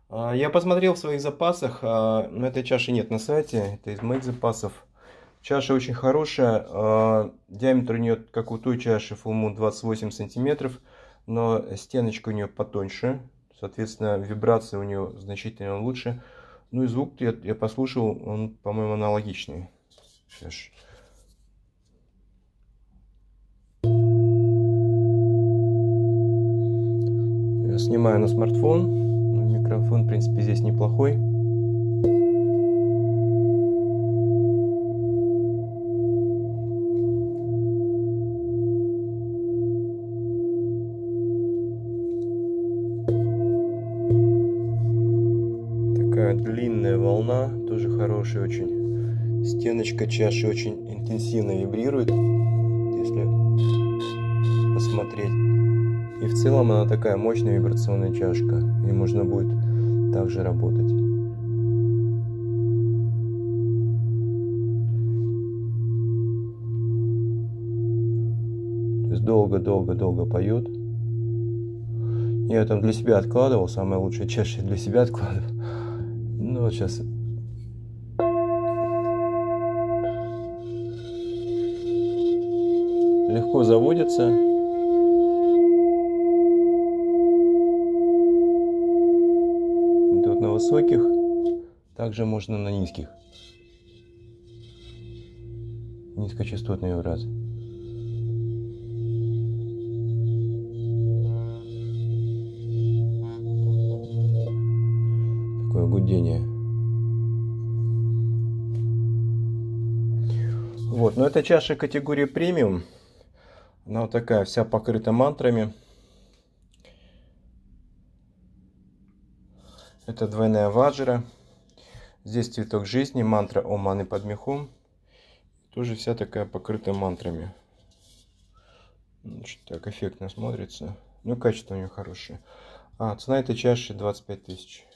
Я посмотрел в своих запасах, но этой чаши нет на сайте, это из моих запасов. Чаша очень хорошая, диаметр у нее, как у той чаши Full Moon, 28 сантиметров, но стеночка у нее потоньше, соответственно, вибрация у нее значительно лучше. Ну и звук я послушал, он, по-моему, аналогичный. Сейчас. Я снимаю на смартфон. Микрофон, в принципе, здесь неплохой. Такая длинная волна, тоже хорошая очень. Стеночка чаши очень интенсивно вибрирует, если посмотреть. И в целом она такая мощная вибрационная чашка, и можно будет также работать. То есть долго-долго-долго поет. Я там для себя откладывал, самая лучшая чаша для себя откладывал. Ну вот сейчас. Легко заводится. Тут на высоких, также можно на низких. Низкочастотные вибрации. Такое гудение. Вот, но эта чаша категории премиум. Она вот такая, вся покрыта мантрами. Это двойная ваджра. Здесь цветок жизни, мантра Ом Мани Падме Хум. Тоже вся такая покрыта мантрами. Значит, так эффектно смотрится. Ну, качество у нее хорошее. Цена этой чаши 25 000.